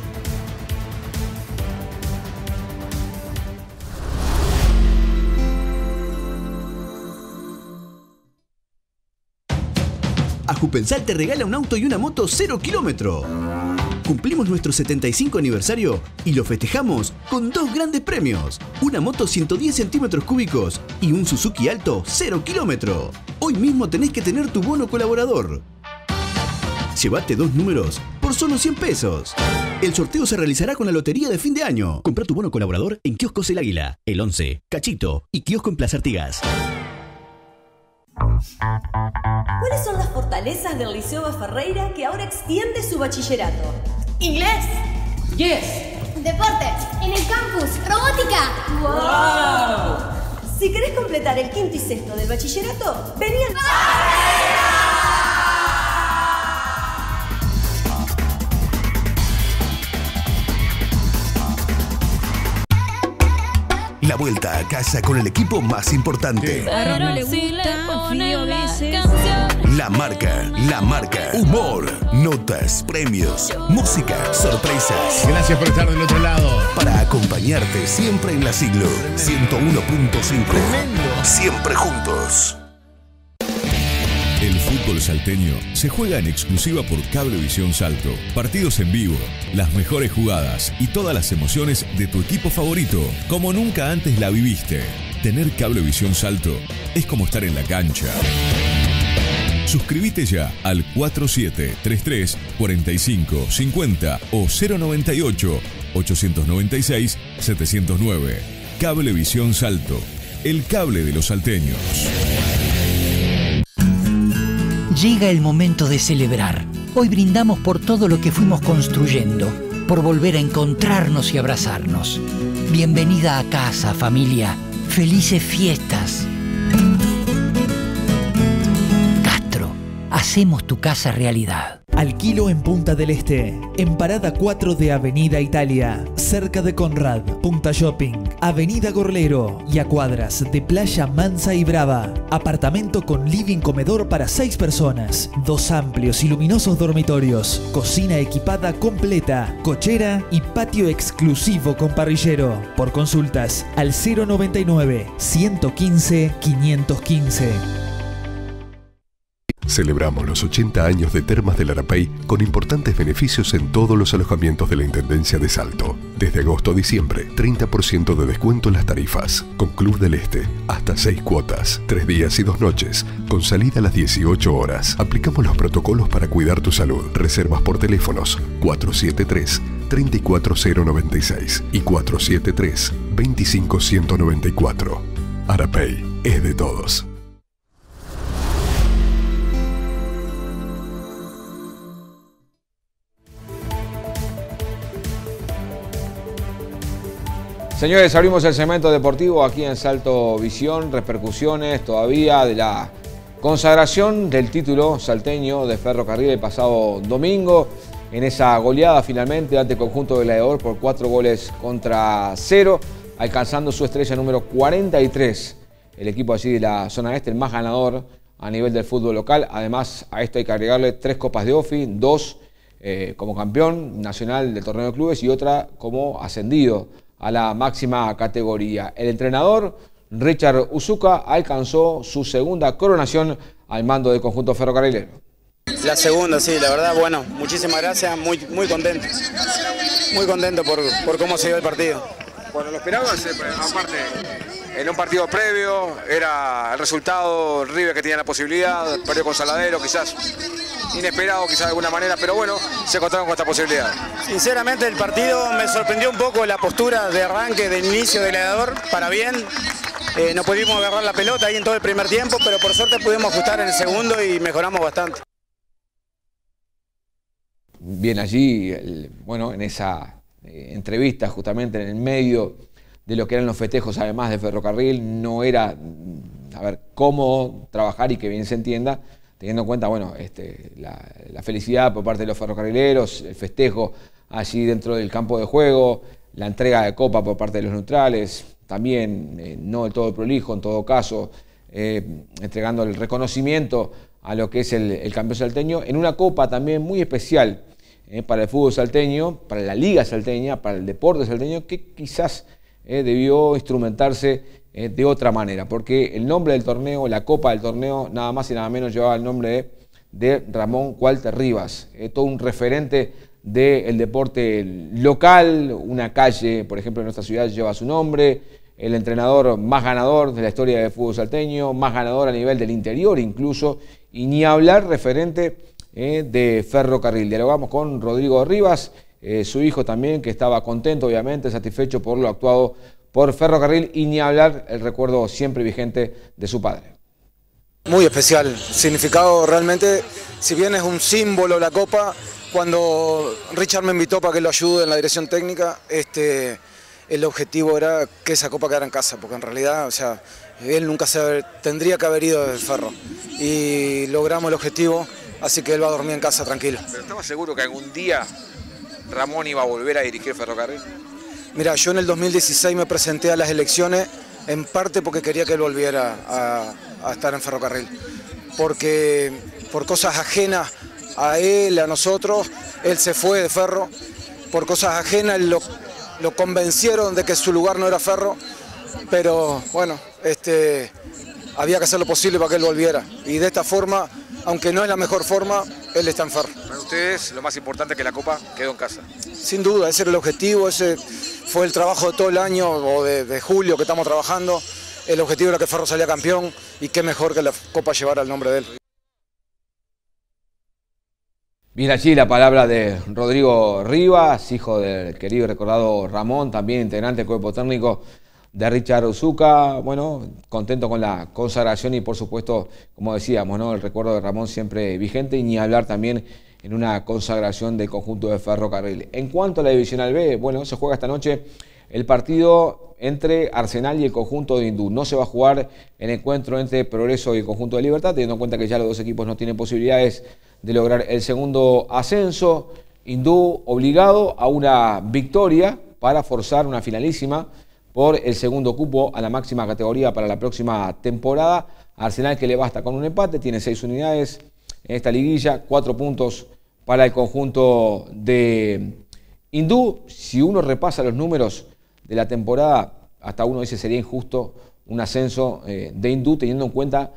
Ajupensal te regala un auto y una moto cero kilómetro. Cumplimos nuestro setenta y cinco aniversario y lo festejamos con dos grandes premios. Una moto ciento diez centímetros cúbicos y un Suzuki Alto cero kilómetro. Hoy mismo tenés que tener tu bono colaborador. Llévate dos números por solo cien pesos. El sorteo se realizará con la lotería de fin de año. Comprá tu bono colaborador en Kioscos El Águila, El once, Cachito y Kiosco en Plaza Artigas. ¿Cuáles son las fortalezas del Liceo de Ferreira que ahora extiende su bachillerato? Inglés. Yes. Deportes. En el campus. Robótica. Wow. Si querés completar el quinto y sexto del bachillerato, vení al... La vuelta a casa con el equipo más importante. Pero no le gusta, frío a veces. La marca, la marca. Humor, notas, premios, música, sorpresas. Gracias por estar del otro lado. Para acompañarte siempre en la Siglo ciento uno punto cinco. Tremendo. Siempre juntos. El fútbol salteño se juega en exclusiva por Cablevisión Salto. Partidos en vivo, las mejores jugadas y todas las emociones de tu equipo favorito, como nunca antes la viviste. Tener Cablevisión Salto es como estar en la cancha. Suscríbete ya al cuatro siete tres tres, cuatro cinco cinco cero o cero noventa y ocho, ochocientos noventa y seis, setecientos nueve. Cablevisión Salto, el cable de los salteños. Llega el momento de celebrar. Hoy brindamos por todo lo que fuimos construyendo, por volver a encontrarnos y abrazarnos. Bienvenida a casa, familia. Felices fiestas. Castro, hacemos tu casa realidad. Alquilo en Punta del Este, en Parada cuatro de Avenida Italia, cerca de Conrad, Punta Shopping, Avenida Gorlero y a cuadras de Playa Mansa y Brava. Apartamento con living comedor para seis personas, dos amplios y luminosos dormitorios, cocina equipada completa, cochera y patio exclusivo con parrillero. Por consultas al cero noventa y nueve, ciento quince, quinientos quince. Celebramos los ochenta años de Termas del Arapey con importantes beneficios en todos los alojamientos de la Intendencia de Salto. Desde agosto a diciembre, treinta por ciento de descuento en las tarifas. Con Club del Este, hasta seis cuotas, tres días y dos noches, con salida a las dieciocho horas. Aplicamos los protocolos para cuidar tu salud. Reservas por teléfonos cuatro siete tres, tres cuatro cero nueve seis y cuatro siete tres, veinticinco ciento noventa y cuatro. Arapey es de todos. Señores, abrimos el segmento deportivo aquí en Salto Visión. Repercusiones todavía de la consagración del título salteño de Ferrocarril el pasado domingo. En esa goleada finalmente ante el conjunto gladiador por cuatro goles contra cero, alcanzando su estrella número cuarenta y tres. El equipo allí de la zona este, el más ganador a nivel del fútbol local. Además, a esto hay que agregarle tres copas de Ofi, dos eh, como campeón nacional del torneo de clubes y otra como ascendido a la máxima categoría. El entrenador, Richard Uzuka, alcanzó su segunda coronación al mando del conjunto ferrocarrilero. La segunda, sí, la verdad, bueno, muchísimas gracias, muy, muy contento. Muy contento por, por cómo se dio el partido. Bueno, lo esperabas, aparte, en un partido previo, era el resultado, River que tenía la posibilidad, perdió con Saladero, quizás inesperado, quizás de alguna manera, pero bueno, se encontraron con esta posibilidad. Sinceramente el partido me sorprendió un poco la postura de arranque, del inicio del Gladiador, para bien. Eh, no pudimos agarrar la pelota ahí en todo el primer tiempo, pero por suerte pudimos ajustar en el segundo y mejoramos bastante. Bien allí, el, bueno, en esa eh, entrevista justamente en el medio de lo que eran los festejos, además de Ferrocarril, no era, a ver, cómo trabajar y que bien se entienda, teniendo en cuenta, bueno, este, la, la felicidad por parte de los ferrocarrileros, el festejo allí dentro del campo de juego, la entrega de copa por parte de los neutrales, también eh, no del todo prolijo en todo caso, eh, entregando el reconocimiento a lo que es el, el campeón salteño, en una copa también muy especial eh, para el fútbol salteño, para la liga salteña, para el deporte salteño, que quizás eh, debió instrumentarse eh, de otra manera, porque el nombre del torneo, la copa del torneo, nada más y nada menos llevaba el nombre de, de Ramón Walter Rivas, eh, todo un referente del deporte local, una calle, por ejemplo, en nuestra ciudad lleva su nombre, el entrenador más ganador de la historia del fútbol salteño, más ganador a nivel del interior incluso, y ni hablar referente eh, de Ferrocarril. Dialogamos con Rodrigo Rivas, eh, su hijo también, que estaba contento, obviamente, satisfecho por lo actuado por Ferrocarril, y ni hablar el recuerdo siempre vigente de su padre. Muy especial, significado realmente, si bien es un símbolo la copa, cuando Richard me invitó para que lo ayude en la dirección técnica, este, el objetivo era que esa copa quedara en casa, porque en realidad, o sea, él nunca se tendría que haber ido del Ferro. Y logramos el objetivo, así que él va a dormir en casa tranquilo. ¿Pero estaba seguro que algún día Ramón iba a volver a dirigir Ferrocarril? Mira, yo en el dos mil dieciséis me presenté a las elecciones, en parte porque quería que él volviera a, a estar en Ferrocarril. Porque por cosas ajenas a él, a nosotros, él se fue de Ferro, por cosas ajenas lo, lo convencieron de que su lugar no era Ferro, pero bueno, este, había que hacer lo posible para que él volviera, y de esta forma, aunque no es la mejor forma, él está en Ferro. Para ustedes, lo más importante es que la Copa quedó en casa. Sin duda, ese era el objetivo, ese fue el trabajo de todo el año, o de, de julio que estamos trabajando, el objetivo era que Ferro salía campeón, y qué mejor que la Copa llevara el nombre de él. Bien, allí la palabra de Rodrigo Rivas, hijo del querido y recordado Ramón, también integrante del cuerpo técnico de Richard Uzuca. Bueno, contento con la consagración y por supuesto, como decíamos, ¿no?, el recuerdo de Ramón siempre vigente, y ni hablar también en una consagración del conjunto de Ferrocarril. En cuanto a la Divisional B, bueno, se juega esta noche el partido entre Arsenal y el conjunto de Hindú. No se va a jugar el encuentro entre Progreso y el conjunto de Libertad, teniendo en cuenta que ya los dos equipos no tienen posibilidades de lograr el segundo ascenso. Hindú obligado a una victoria para forzar una finalísima por el segundo cupo a la máxima categoría para la próxima temporada. Arsenal, que le basta con un empate, tiene seis unidades en esta liguilla, cuatro puntos para el conjunto de Hindú. Si uno repasa los números de la temporada, hasta uno dice sería injusto un ascenso eh, de Hindú, teniendo en cuenta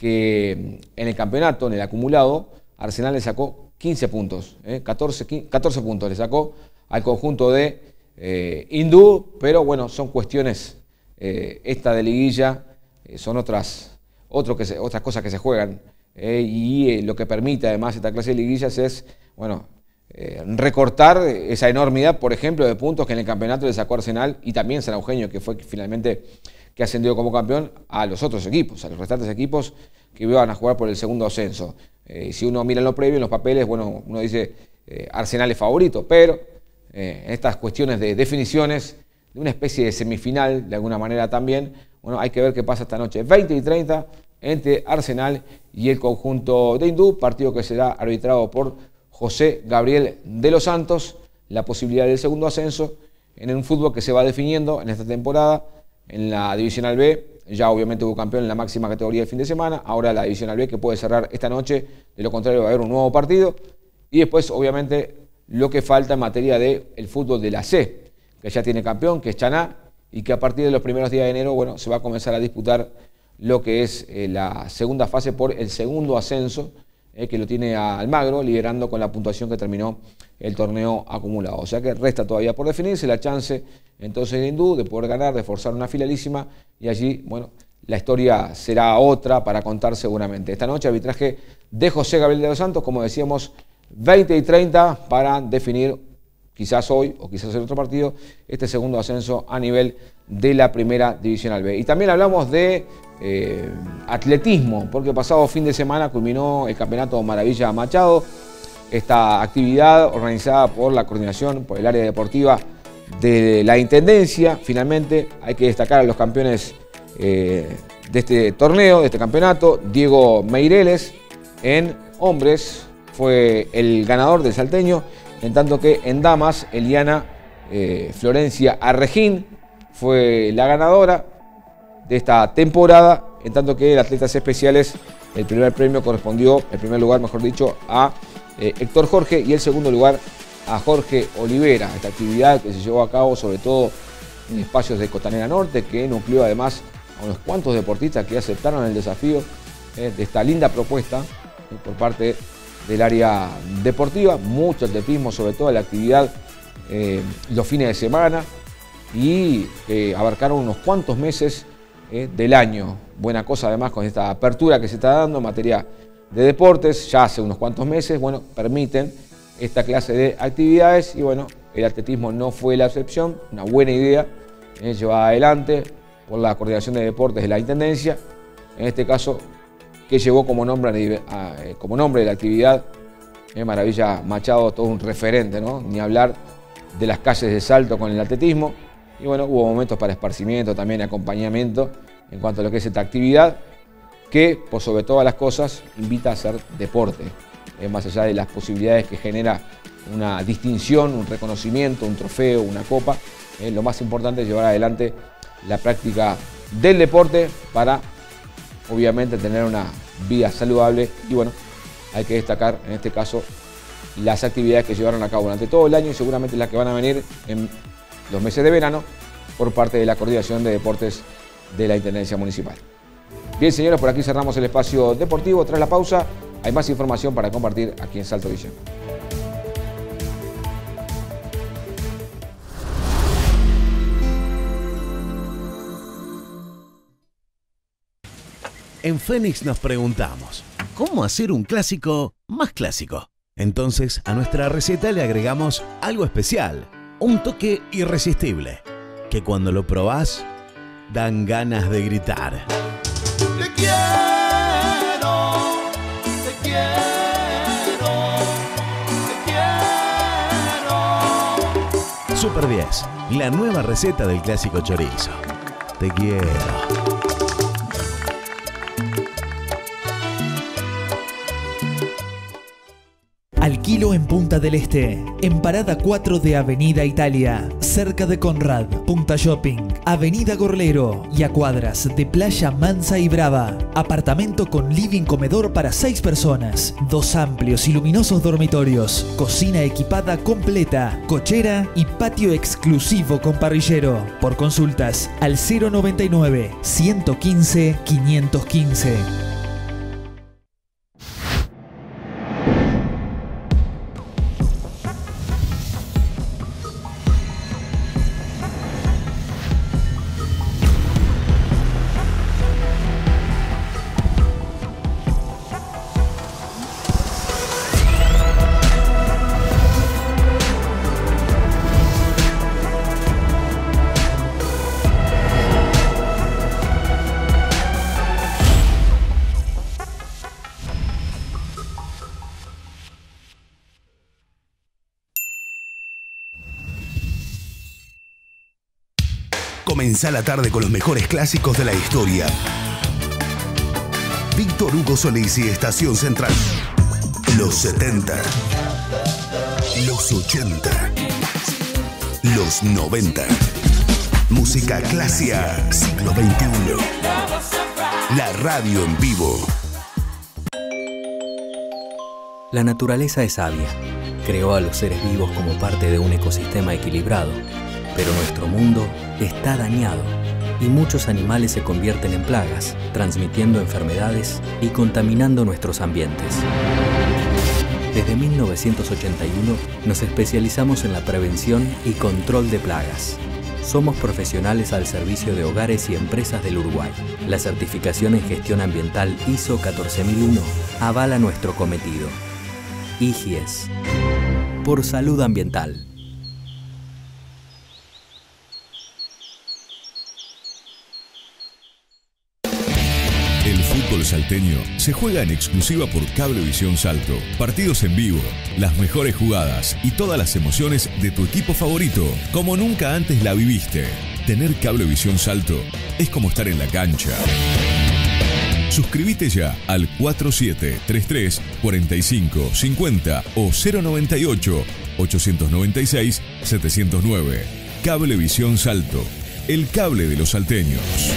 que en el campeonato, en el acumulado, Arsenal le sacó quince puntos, eh, catorce, catorce puntos le sacó al conjunto de eh, Hindú, pero bueno, son cuestiones, eh, esta de liguilla, eh, son otras, otro que se, otras cosas que se juegan, eh, y eh, lo que permite además esta clase de liguillas es, bueno, eh, recortar esa enormidad, por ejemplo, de puntos que en el campeonato le sacó Arsenal, y también San Eugenio, que fue finalmente que ascendió como campeón, a los otros equipos, a los restantes equipos que iban a jugar por el segundo ascenso. Eh, si uno mira en lo previo, en los papeles, bueno, uno dice eh, Arsenal es favorito, pero eh, en estas cuestiones de definiciones, de una especie de semifinal, de alguna manera también, bueno, hay que ver qué pasa esta noche, veinte y treinta, entre Arsenal y el conjunto de Hindú, partido que será arbitrado por José Gabriel de los Santos, la posibilidad del segundo ascenso en un fútbol que se va definiendo en esta temporada. En la Divisional B, ya obviamente hubo campeón en la máxima categoría el fin de semana, ahora la Divisional B, que puede cerrar esta noche, de lo contrario va a haber un nuevo partido, y después obviamente lo que falta en materia del fútbol de la C, que ya tiene campeón, que es Chaná, y que a partir de los primeros días de enero, bueno, se va a comenzar a disputar lo que es eh, la segunda fase por el segundo ascenso, eh, que lo tiene a Almagro, liderando con la puntuación que terminó el torneo acumulado. O sea que resta todavía por definirse la chance entonces de Hindú de poder ganar, de forzar una finalísima, y allí, bueno, la historia será otra para contar seguramente. Esta noche arbitraje de José Gabriel de los Santos, como decíamos, veinte y treinta para definir, quizás hoy o quizás en otro partido, este segundo ascenso a nivel de la Primera Divisional B. Y también hablamos de eh, atletismo, porque pasado fin de semana culminó el Campeonato Maravilla Machado, esta actividad organizada por la coordinación, por el área deportiva de la Intendencia. Finalmente hay que destacar a los campeones eh, de este torneo, de este campeonato. Diego Meireles en hombres fue el ganador del salteño, en tanto que en damas, Eliana eh, Florencia Arrejín fue la ganadora de esta temporada, en tanto que en atletas especiales el primer premio correspondió, el primer lugar mejor dicho, a eh, Héctor Jorge y el segundo lugar a Jorge Olivera. Esta actividad que se llevó a cabo sobre todo en espacios de Costanera Norte, que nucleó además a unos cuantos deportistas que aceptaron el desafío eh, de esta linda propuesta eh, por parte del área deportiva. Mucho atletismo, sobre todo la actividad eh, los fines de semana, y eh, abarcaron unos cuantos meses eh, del año. Buena cosa además con esta apertura que se está dando en materia de deportes, ya hace unos cuantos meses, bueno, permiten esta clase de actividades, y bueno, el atletismo no fue la excepción. Una buena idea eh, llevada adelante por la Coordinación de Deportes de la Intendencia, en este caso, que llevó como nombre, a, a, como nombre de la actividad eh, Maravilla Machado, todo un referente, ¿no? Ni hablar de las calles de Salto con el atletismo. Y bueno, hubo momentos para esparcimiento, también acompañamiento en cuanto a lo que es esta actividad, que por sobre todas las cosas invita a hacer deporte, eh, más allá de las posibilidades que genera una distinción, un reconocimiento, un trofeo, una copa. Eh, lo más importante es llevar adelante la práctica del deporte para, obviamente, tener una vida saludable. Y bueno, hay que destacar en este caso las actividades que llevaron a cabo durante todo el año y seguramente las que van a venir en los meses de verano por parte de la Coordinación de Deportes de la Intendencia Municipal. Bien, señores, por aquí cerramos el espacio deportivo. Tras la pausa hay más información para compartir aquí en Salto Visión. En Fénix nos preguntamos, ¿cómo hacer un clásico más clásico? Entonces, a nuestra receta le agregamos algo especial, un toque irresistible, que cuando lo probás, dan ganas de gritar. Te quiero, te quiero, te quiero. Super diez, la nueva receta del clásico chorizo. Te quiero. Alquilo en Punta del Este, en Parada cuatro de Avenida Italia, cerca de Conrad, Punta Shopping, Avenida Gorlero y a cuadras de Playa Mansa y Brava. Apartamento con living comedor para seis personas, dos amplios y luminosos dormitorios, cocina equipada completa, cochera y patio exclusivo con parrillero. Por consultas al cero noventa y nueve, ciento quince, quinientos quince. Comenzá la tarde con los mejores clásicos de la historia. Víctor Hugo Solís y Estación Central. Los setenta. Los ochenta. Los noventa. Música clásica, siglo veintiuno. La radio en vivo. La naturaleza es sabia. Creó a los seres vivos como parte de un ecosistema equilibrado. Pero nuestro mundo está dañado. y muchos animales se convierten en plagas, transmitiendo enfermedades y contaminando nuestros ambientes. Desde mil novecientos ochenta y uno nos especializamos en la prevención y control de plagas. Somos profesionales al servicio de hogares y empresas del Uruguay. La certificación en gestión ambiental I S O catorce mil uno avala nuestro cometido. I G I E S. Por salud ambiental. El fútbol salteño se juega en exclusiva por Cablevisión Salto. Partidos en vivo, las mejores jugadas y todas las emociones de tu equipo favorito, como nunca antes la viviste. Tener Cablevisión Salto es como estar en la cancha. Suscríbete ya al cuatro siete tres tres, cuatro cinco cinco cero o cero noventa y ocho, ochocientos noventa y seis, setecientos nueve. Cablevisión Salto, el cable de los salteños.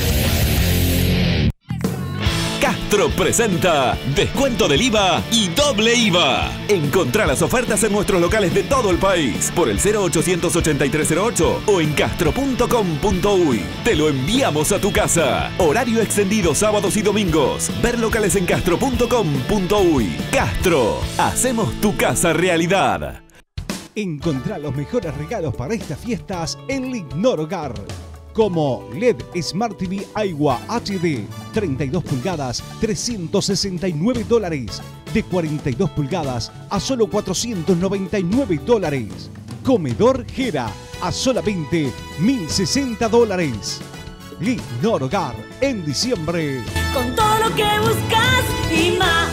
Castro presenta descuento del I V A y doble I V A. Encontrá las ofertas en nuestros locales de todo el país por el cero ochocientos ochenta y tres cero ocho o en castro punto com punto uy. Te lo enviamos a tu casa. Horario extendido sábados y domingos. Ver locales en castro punto com punto uy. Castro, hacemos tu casa realidad. Encontrá los mejores regalos para estas fiestas en Lignor Hogar. Como L E D Smart T V Aiwa H D, treinta y dos pulgadas, trescientos sesenta y nueve dólares. De cuarenta y dos pulgadas a solo cuatrocientos noventa y nueve dólares. Comedor Gera a solamente mil sesenta dólares. Lignor Hogar en diciembre. Con todo lo que buscas y más.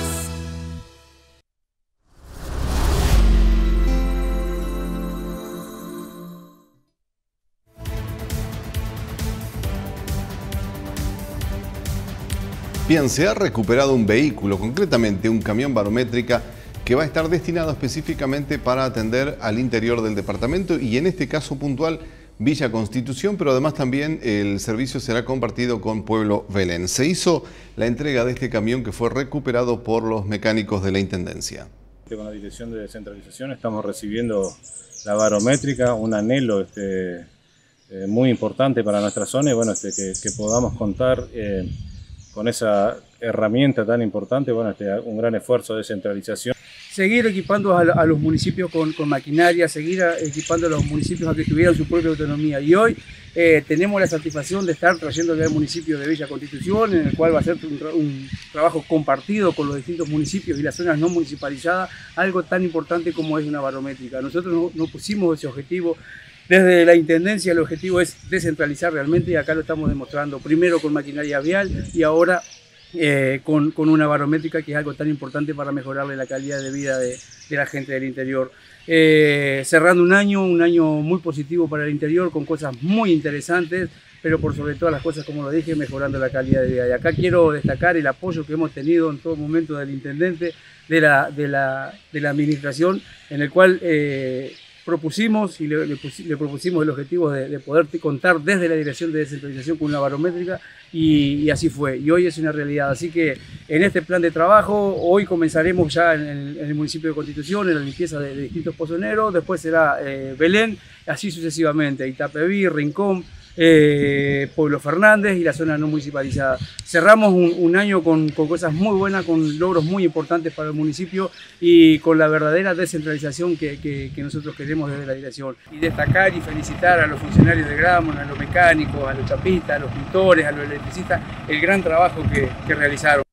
Bien, se ha recuperado un vehículo, concretamente un camión barométrica, que va a estar destinado específicamente para atender al interior del departamento y en este caso puntual Villa Constitución, pero además también el servicio será compartido con Pueblo Belén. Se hizo la entrega de este camión que fue recuperado por los mecánicos de la Intendencia. Con la Dirección de Descentralización estamos recibiendo la barométrica, un anhelo este, eh, muy importante para nuestra zona y bueno, este, que, que podamos contar eh, con esa herramienta tan importante, bueno, este, un gran esfuerzo de descentralización. Seguir equipando a, a los municipios con, con maquinaria, seguir equipando a los municipios a que tuvieran su propia autonomía. Y hoy eh, tenemos la satisfacción de estar trayéndole al municipio de Villa Constitución, en el cual va a ser un, tra un trabajo compartido con los distintos municipios y las zonas no municipalizadas, algo tan importante como es una barométrica. Nosotros no, no pusimos ese objetivo. Desde la Intendencia el objetivo es descentralizar realmente y acá lo estamos demostrando, primero con maquinaria vial y ahora eh, con, con una barométrica que es algo tan importante para mejorarle la calidad de vida de, de la gente del interior. Eh, cerrando un año, un año muy positivo para el interior con cosas muy interesantes, pero por sobre todas las cosas, como lo dije, mejorando la calidad de vida. Y acá quiero destacar el apoyo que hemos tenido en todo momento del Intendente, de la, de la, de la Administración, en el cual eh, propusimos y le, le, le propusimos el objetivo de, de poder contar desde la Dirección de Descentralización con una barométrica y, y así fue, y hoy es una realidad. Así que en este plan de trabajo, hoy comenzaremos ya en el, en el municipio de Constitución, en la limpieza de, de distintos pozoneros, después será eh, Belén, así sucesivamente, Itapeví, Rincón, Eh, Pueblo Fernández y la zona no municipalizada. Cerramos un, un año con, con cosas muy buenas, con logros muy importantes para el municipio y con la verdadera descentralización que, que, que nosotros queremos desde la dirección. Y destacar y felicitar a los funcionarios de Gramon, a los mecánicos, a los chapistas, a los pintores, a los electricistas, el gran trabajo que, que realizaron.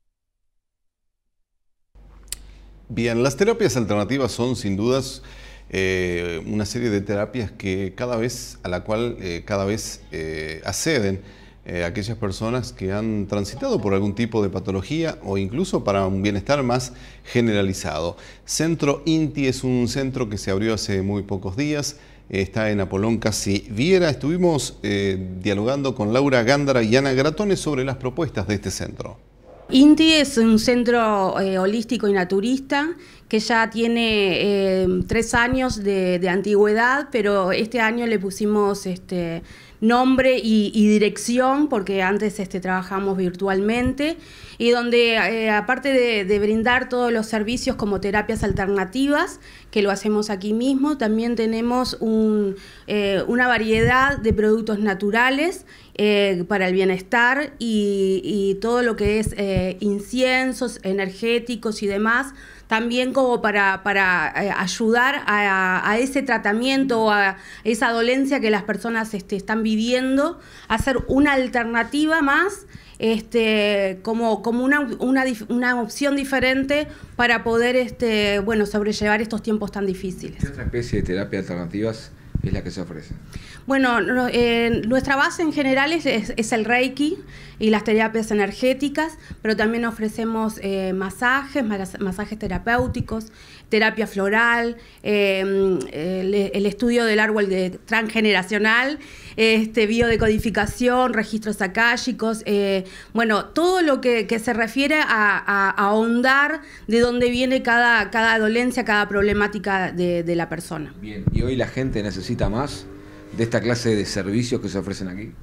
Bien, las terapias alternativas son sin dudas Eh, una serie de terapias que cada vez, a la cual eh, cada vez eh, acceden eh, aquellas personas que han transitado por algún tipo de patología o incluso para un bienestar más generalizado. Centro INTI es un centro que se abrió hace muy pocos días, eh, está en Apolón Casi Viera. Estuvimos eh, dialogando con Laura Gándara y Ana Gratones sobre las propuestas de este centro. INTI es un centro eh, holístico y naturista que ya tiene eh, tres años de, de antigüedad, pero este año le pusimos este, nombre y, y dirección, porque antes este, trabajamos virtualmente, y donde eh, aparte de, de brindar todos los servicios como terapias alternativas, que lo hacemos aquí mismo, también tenemos un, eh, una variedad de productos naturales eh, para el bienestar y, y todo lo que es eh, inciensos, energéticos y demás, también como para, para eh, ayudar a, a ese tratamiento o a esa dolencia que las personas este, están viviendo, hacer una alternativa más, este, como, como una, una, una opción diferente para poder este, bueno, sobrellevar estos tiempos tan difíciles. ¿Qué otra especie de terapias alternativas es la que se ofrece? Bueno, no, eh, nuestra base en general es, es, es el Reiki y las terapias energéticas, pero también ofrecemos eh, masajes, masajes terapéuticos, terapia floral, eh, el, el estudio del árbol de, transgeneracional, este, biodecodificación, registros akáshicos, eh, bueno, todo lo que, que se refiere a, a, a ahondar de dónde viene cada, cada dolencia, cada problemática de, de la persona. Bien, ¿y hoy la gente necesita más de esta clase de servicios que se ofrecen aquí?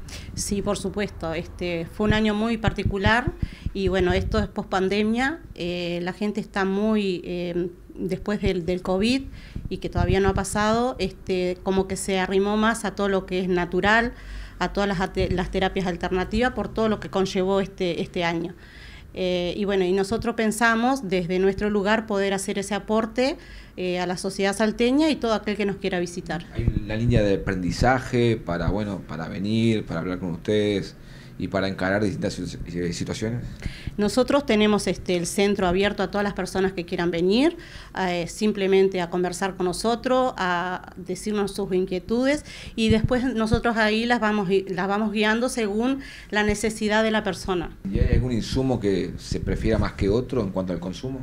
Sí, por supuesto. Este fue un año muy particular y bueno, esto es pospandemia. Eh, la gente está muy, eh, después del, del COVID y que todavía no ha pasado, este, como que se arrimó más a todo lo que es natural, a todas las, las terapias alternativas por todo lo que conllevó este, este año. Eh, y bueno, y nosotros pensamos desde nuestro lugar poder hacer ese aporte eh, a la sociedad salteña y todo aquel que nos quiera visitar. Hay una línea de aprendizaje para, bueno, para venir, para hablar con ustedes y para encarar distintas situaciones. Nosotros tenemos este, el centro abierto a todas las personas que quieran venir, eh, simplemente a conversar con nosotros, a decirnos sus inquietudes y después nosotros ahí las vamos, las vamos guiando según la necesidad de la persona. ¿Y hay algún insumo que se prefiera más que otro en cuanto al consumo?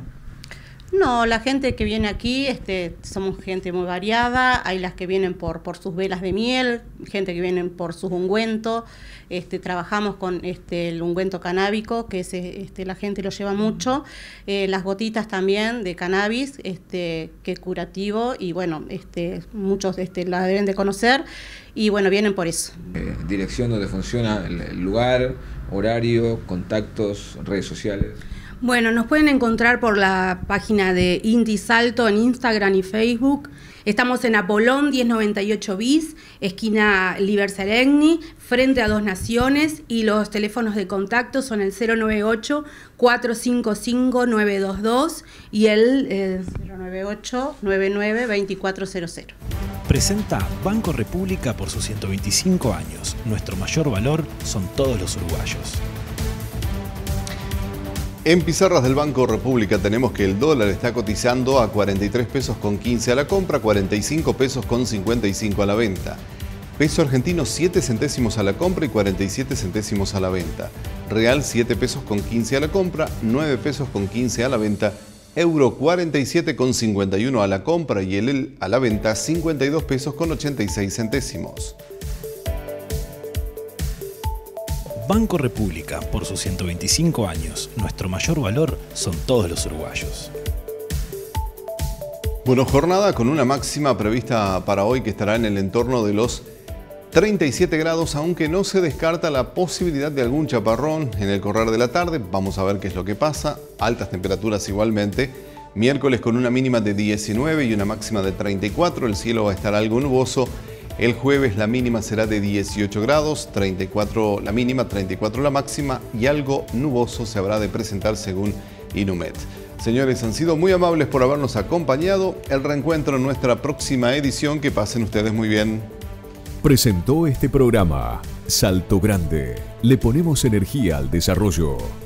No, la gente que viene aquí, este, somos gente muy variada, hay las que vienen por, por sus velas de miel, gente que vienen por sus ungüentos, este, trabajamos con este, el ungüento canábico, que es, este, la gente lo lleva mucho, eh, las gotitas también de cannabis, este, que es curativo y bueno, este, muchos este, la deben de conocer y bueno, vienen por eso. Eh, dirección donde funciona el, el lugar, horario, contactos, redes sociales. Bueno, nos pueden encontrar por la página de Inti Salto en Instagram y Facebook. Estamos en Apolón diez noventa y ocho bis, esquina Liber Seregni, frente a Dos Naciones, y los teléfonos de contacto son el cero noventa y ocho, cuatro cinco cinco, nueve dos dos y el eh, cero noventa y ocho, noventa y nueve, veinticuatro cero cero. Presenta Banco República por sus ciento veinticinco años. Nuestro mayor valor son todos los uruguayos. En pizarras del Banco República tenemos que el dólar está cotizando a cuarenta y tres pesos con quince a la compra, cuarenta y cinco pesos con cincuenta y cinco a la venta. Peso argentino siete centésimos a la compra y cuarenta y siete centésimos a la venta. Real siete pesos con quince a la compra, nueve pesos con quince a la venta. Euro cuarenta y siete con cincuenta y uno a la compra y el a la venta cincuenta y dos pesos con ochenta y seis centésimos. Banco República, por sus ciento veinticinco años, nuestro mayor valor son todos los uruguayos. Bueno, jornada con una máxima prevista para hoy que estará en el entorno de los treinta y siete grados, aunque no se descarta la posibilidad de algún chaparrón en el correr de la tarde. Vamos a ver qué es lo que pasa. Altas temperaturas igualmente. Miércoles con una mínima de diecinueve y una máxima de treinta y cuatro. El cielo va a estar algo nuboso. El jueves la mínima será de dieciocho grados, treinta y cuatro la mínima, treinta y cuatro la máxima y algo nuboso se habrá de presentar según Inumet. Señores, han sido muy amables por habernos acompañado. El reencuentro en nuestra próxima edición. Que pasen ustedes muy bien. Presentó este programa Salto Grande. Le ponemos energía al desarrollo.